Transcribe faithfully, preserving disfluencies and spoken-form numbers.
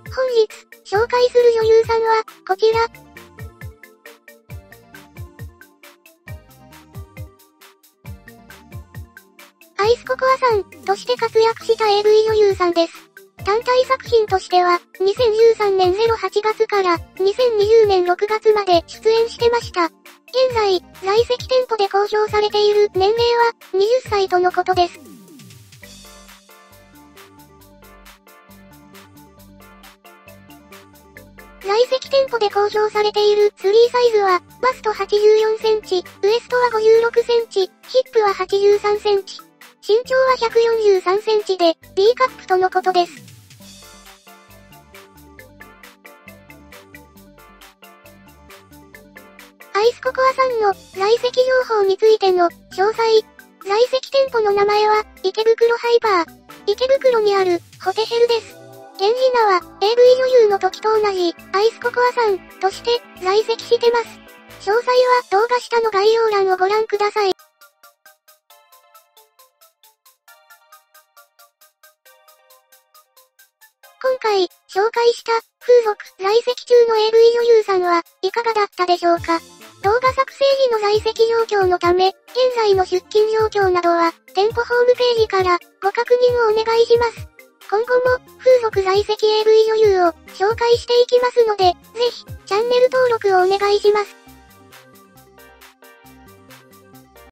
本日、紹介する女優さんは、こちら。アイスココアさん、として活躍した エーブイ 女優さんです。単体作品としては、にせんじゅうさんねんはちがつからにせんにじゅうねんろくがつまで出演してました。現在、在籍店舗で公表されている年齢ははたちとのことです。在籍店舗で公表されているスリーサイズは、バストはちじゅうよんセンチ、ウエストはごじゅうろくセンチ、ヒップははちじゅうさんセンチ。身長はひゃくよんじゅうさんセンチで、B カップとのことです。アイスココアさんの在籍情報についての詳細。在籍店舗の名前は、池袋ハイパー。池袋にある、ホテヘルです。現時名は、エーブイ 女優の時と同じ、アイスココアさん、として、在籍してます。詳細は動画下の概要欄をご覧ください。今回、紹介した、風俗、在籍中の エーブイ 女優さんは、いかがだったでしょうか。動画作成時の在籍状況のため、現在の出勤状況などは、店舗ホームページから、ご確認をお願いします。今後も、風俗在籍 エーブイ 女優を、紹介していきますので、ぜひ、チャンネル登録をお願いします。